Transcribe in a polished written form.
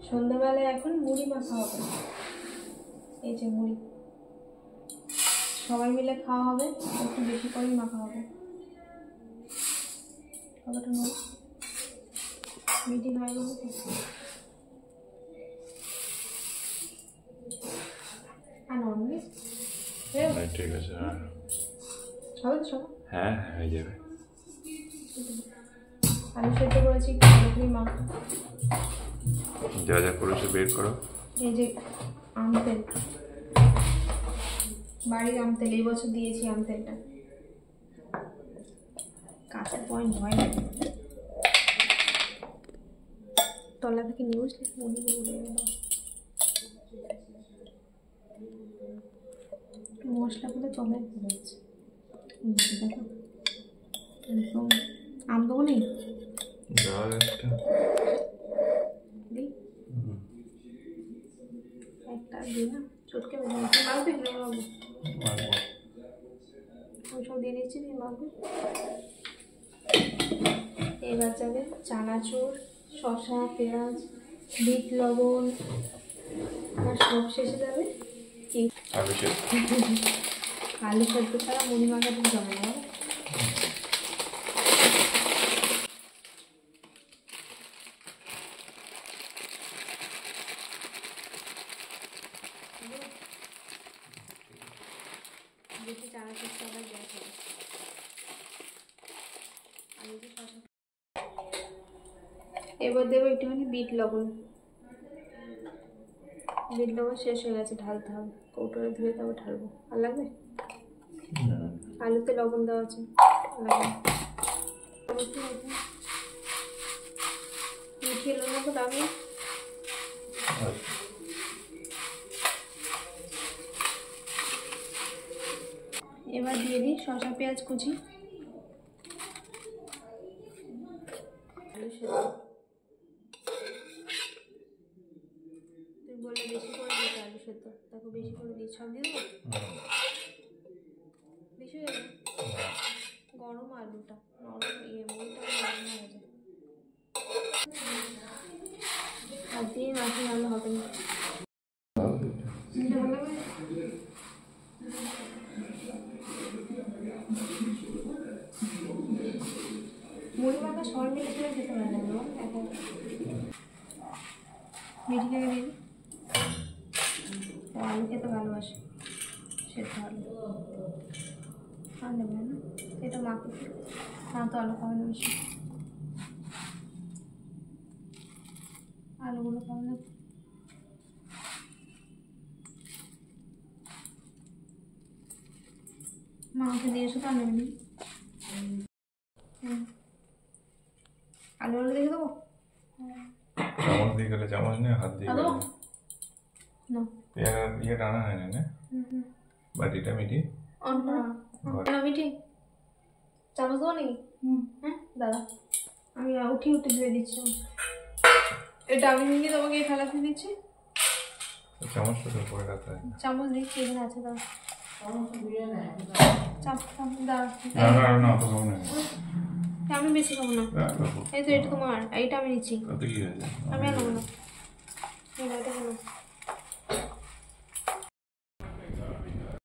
সন্ধ্যাবেলায় এখন মুড়ি মাখা হবে। এই যে মুড়ি সবাই মিলে খাওয়া হবে, একটু বেশি করেই মাখা হবে। কতটা মিটিং হয়ে গেছে। ঠিক আছে হবে তো সব? হ্যাঁ হয়ে যাবে। আলু সেদ্ধ করেছি, আলুগুলি মাখা। যা যা করেছো বের করো। এই যে আম তেল, বাড়ির আম তেল, এই বছর দিয়েছি আম তেলটা। কাঁচা পয়েন্ট ভয় লাগে, তলা থেকে নিউজ মশলাগুলো তলায় পড়েছে। একদম আম দেবো নেই একটা দিই না, চটকে মাখবে মাখবো, ওই সব দিয়ে দিচ্ছি, দিয়ে মাখবে। এবার যাবে চানাচুর, শসা, পেঁয়াজ, বিট লবণ, আর সব শেষে যাবে কি আলু সেদ্ধ ছাড়া মুড়ি মাখাতে জমে না। বেশি চানাচুরটা আবার গ্যাস হবে। এবার দেবো একটুখানি বিট লবণ। বিট লবণ শেষ হয়ে গেছে, ঢালতে হবে। কৌটোরে ধুয়ে তারপর ঢালবো। আর লাগবে? আলুতে লবণ দেওয়া আছে, মিঠিয়ে লবণ তো লাগবে। এবার দিয়ে দিই শসা পেঁয়াজ কুচি, আলু সেদ্ধ। তুই বললে বেশি করে দিতে আলু সেদ্ধ, তাকে বেশি করে দিই। সব দিয়ে দেবো? বেশি হয়ে যাবে, গরম আলুটা নরম, মুড়িটা নরম হয়ে যায়। আর দিয়ে মাখি ভালো হবে না। মুড়ি মাখা সবাই মিলে খেলে খেতে ভালো লাগলো। এখন মিঠিকে দিবি, ও আলু খেতে ভালোবাসে, সেদ্ধ আলু আর নেবে না। এটা মাখি না তো আলু খাবে না বেশি, আলুগুলো খাবে না। মাকে দিয়েছো তো আলু নেই। আলু আলু দেখে দেবো, চামচ দিয়ে গেলে চামচ নেই, হাত দিয়ে গেলে না ইয়ে টানা হয় না বাটিটা মিটি মিটি চামচ দেবো নাকি? হ্যাঁ দাদা, আমি উঠি ধুয়ে দিচ্ছি। এটা আমি নিয়ে তোমাকে এই থালাতে দিচ্ছি। চামচটা তো পরে রাখতে হয়। চামচ দিচ্ছি, এখানে আছে দাদা। আমি বেশি খাবো না, এই তো এটা তোমার, এইটা আমি নিচ্ছি। আমি আর নেবো না।